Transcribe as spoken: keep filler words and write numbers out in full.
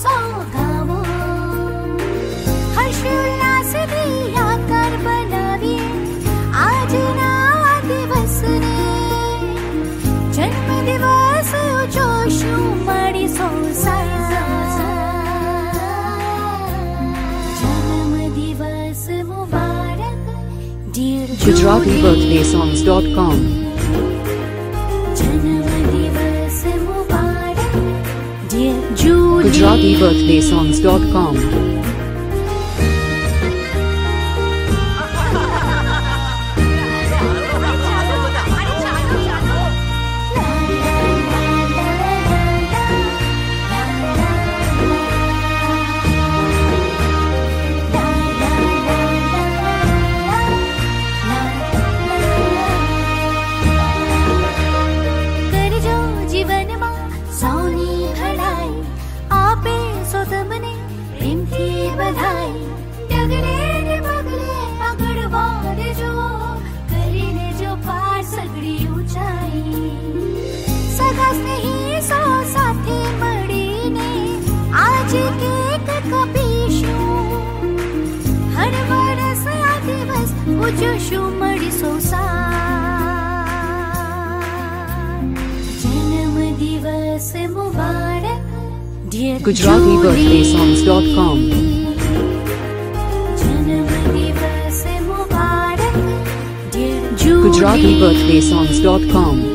सौ गावो, हर्ष उल्लास आकार बनावीए આજના દિવસને, જન્મ દિવસ ઉજવશું મળી સૌ જન્મ દિવસ મુબારક dear Gujarati Birthday Songs dot com. જન્મ દિવસ મુબારક dear Julie. Gujarati Birthday Songs dot com. ઉજવશું મળી સૌ જન્મ દિવસ મુબારક dear Gujarati Birthday Songs dot com. જન્મ દિવસ મુબારક dear Julie. Gujarati Birthday Songs dot com.